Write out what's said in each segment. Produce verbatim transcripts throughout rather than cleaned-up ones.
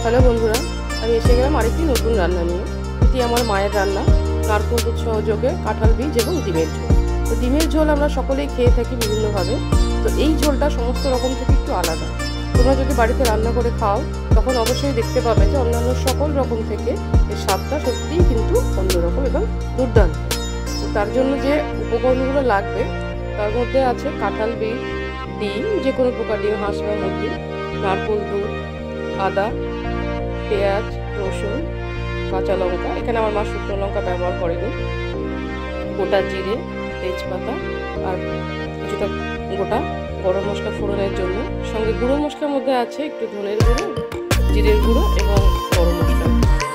Hello বন্ধুরা, আমি এসে গেলাম আরেকটি নতুন রান্না নিয়ে। এটি আমার মায়ের রান্না, নারকেল দুধ সহযোগে কাঁঠাল বীজ এবং ডিমের ঝোল। তো ডিমের ঝোল আমরা সকলেই খেয়ে থাকি বিভিন্নভাবে, তো এই ঝোলটা সমস্ত রকম থেকে একটু আলাদা। তোমরা যদি বাড়িতে রান্না করে খাও তখন অবশ্যই দেখতে পাবে যে অন্যান্য সকল রকম থেকে এর স্বাদটা সত্যিই কিন্তু অন্যরকম এবং দুর্দান্ত। তো তার জন্য যে উপকরণগুলো লাগবে তার মধ্যে আছে কাঁঠাল বীজ, ডিম, যে কোনো প্রকার ডিম, হাঁস বা মুরগি, নারকেল দুধ, আদা, পেঁয়াজ, রসুন, কাঁচা লঙ্কা, এখানে আমার মা শুকনো লঙ্কা ব্যবহার করেনি, গোটা জিরে, তেজপাতা আর কিছুটা গোটা গরম মশলা ফোড়নের জন্য। সঙ্গে গুঁড়ো মশলার মধ্যে আছে একটু ধনের গুঁড়ো, জিরের গুঁড়ো এবং গরম মশলা।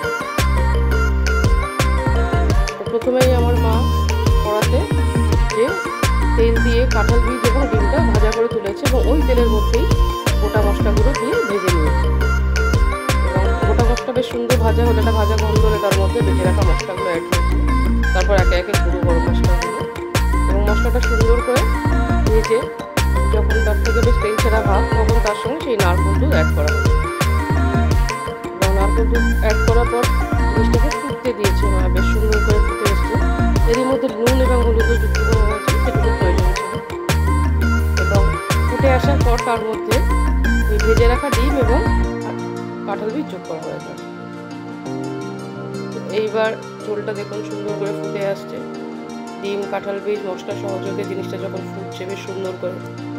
প্রথমেই আমার মা কড়াতে যে তেল দিয়ে কাঁঠাল বীজ এবং ডিমটা ভাজা করে তুলেছে এবং ওই তেলের মধ্যেই গোটা মশলাগুলো দিয়ে ভেজে নিয়েছে। এবং গোটা মশলা বেশ সুন্দর ভাজা হলে, একটা ভাজা গন্ধ হলে তার মধ্যে ভেজে রাখা মশলাগুলো অ্যাড হয়েছে। তারপর একে একে গুঁড়ো গরম মশলাগুলো এবং মশলাটা সুন্দর করে ভেজে যখন তার থেকে বেশ তেল ছেড়া ভাব, তখন তার সঙ্গে সেই নারকেল দুধ অ্যাড করা হবে। এবং নারকেল দুধ অ্যাড করার পর জিনিসটাকে ফুটতে দিয়েছে মা, বেশ সুন্দর করে ফুটে এসছে। এরই মধ্যে নুন এবং হলুদও যুক্ত করা হয়েছে, সেটুকু প্রয়োজন ছিল। এবং ফুটে আসার পর তার মধ্যে ওই ভেজে রাখা ডিম এবং কাঁঠাল বীজ যোগ করা হয়েছে। এইবার ঝোলটা দেখুন সুন্দর করে ফুটে আসছে। ডিম, কাঁঠাল বীজ, মশলা সহযোগে জিনিসটা যখন ফুটছে বেশ সুন্দর করে,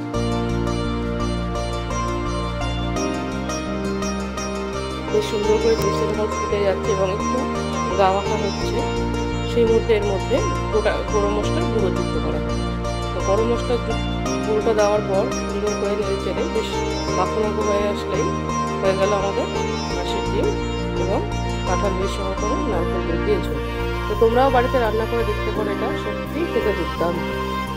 বেশ সুন্দর করে জিনিসটা যখন ফুটে যাচ্ছে এবং একটু গা মাখা হচ্ছে, সেই মুহূর্তে এর মধ্যে গোটা গরম মশলার গুঁড়ো যুক্ত করা হয়। তো গরম মশলার গুঁড়োটা দেওয়ার পর সুন্দর করে নেড়ে চেড়ে বেশ মাখো মাখো হয়ে আসলেই হয়ে গেল আমাদের হাঁসের ডিম এবং কাঁঠাল বীজ সহকারে নারকেল দুধ দিয়ে ঝোল। তো তোমরাও বাড়িতে রান্না করে দেখতে পারো, এটা সত্যিই খেতে দুর্দান্ত।